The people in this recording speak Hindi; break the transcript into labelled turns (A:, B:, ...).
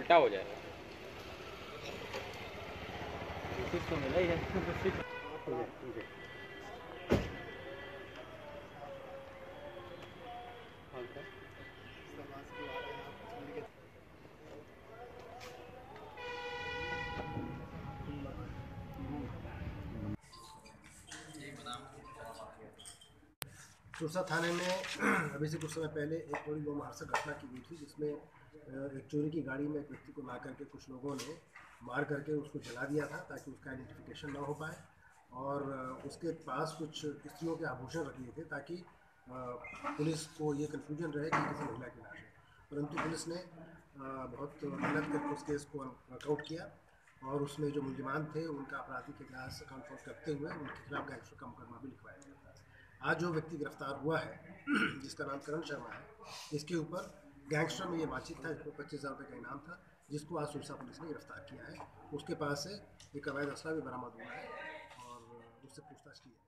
A: उल्टा हो जाएगा।
B: तो मिला ही है।
C: सुरसा थाने में अभी से कुछ समय पहले एक बड़ी रोमहर्षक घटना की हुई थी, जिसमें एक चोरी की गाड़ी में एक व्यक्ति को ला करके कुछ लोगों ने मार करके उसको जला दिया था ताकि उसका आइडेंटिफिकेशन ना हो पाए, और उसके पास कुछ स्त्रियों के आभूषण रख लिए थे ताकि पुलिस को ये कन्फ्यूजन रहे कि किसी महिला की लाश है। परंतु पुलिस ने बहुत मेहनत करके उस केस को वर्कआउट किया और उसमें जो मुलजिमान थे उनका आपराधिक इतिहास कंफर्म करते हुए उनके खिलाफ गैंगस्टर का मुकदमा भी लिखवाया गया था। आज जो व्यक्ति गिरफ्तार हुआ है जिसका नाम करण शर्मा है, इसके ऊपर गैंगस्टर में ये बातचीत था, इसको 25,000 रुपये का इनाम था, जिसको आज सुरसा पुलिस ने गिरफ्तार किया है। उसके पास से एक अवैध असला भी बरामद हुआ है और उससे पूछताछ की है।